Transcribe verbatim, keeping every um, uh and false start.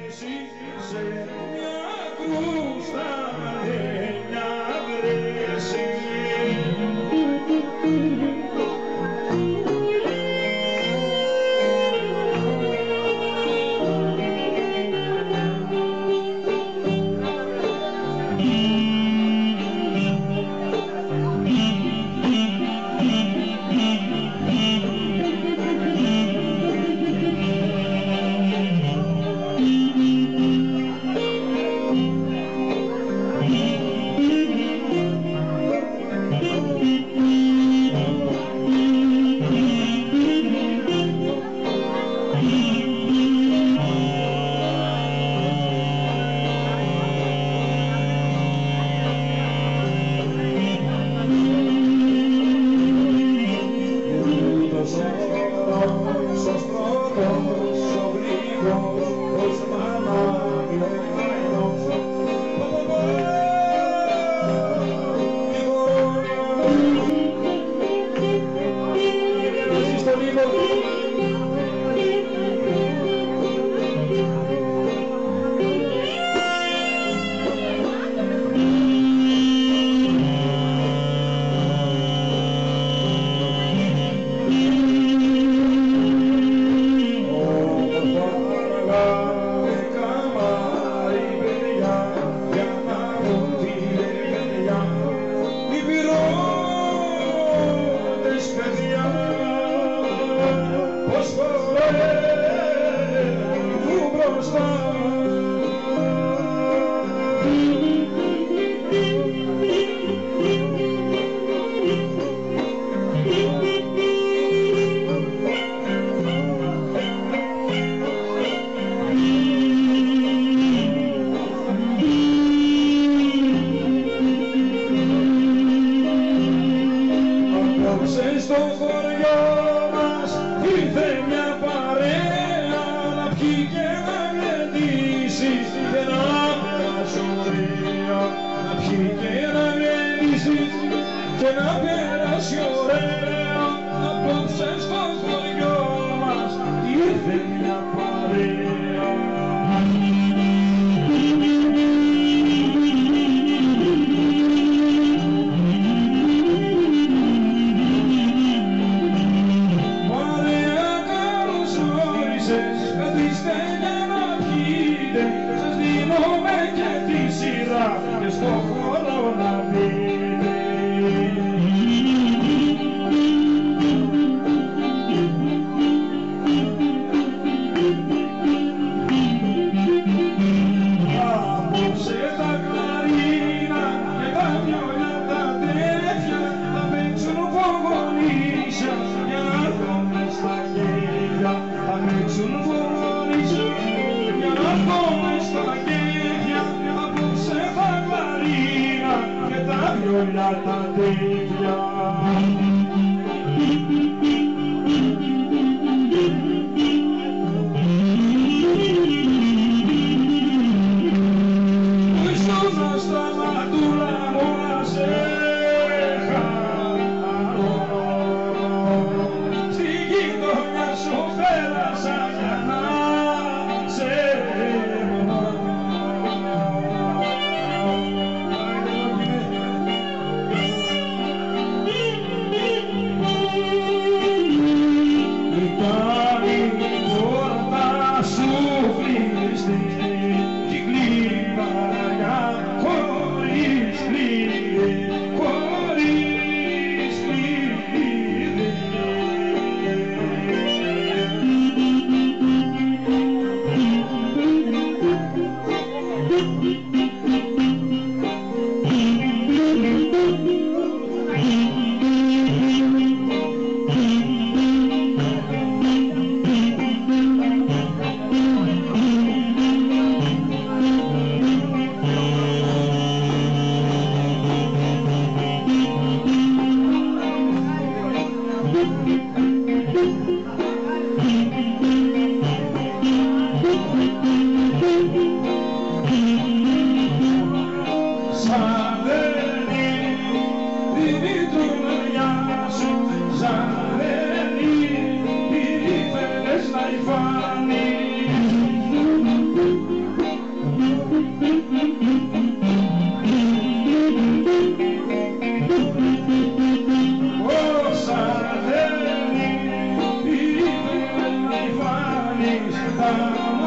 σε μια κρούστα μια βρέση. Στο χωριό μας ήρθε μια παρέα να πιει και να γλεντήσει και να περάσει ωραία, να πιει και να γλεντήσει και να περάσει ωραία. Απόψε στο χωριό μας ήρθε μια παρέα. Και στο χώρο να μπείτε. Απόψε τα κλαρίνα και τα βιόλια τα τέτοια θα παίξουν φωγονίσια για να έρθουμε στα γέλια. Θα παίξουν φωγονίσια για να έρθουμε στα γέλια. Απόψε τα κλαρίνα και τα βιόλια τα τέτοια. Σαν τα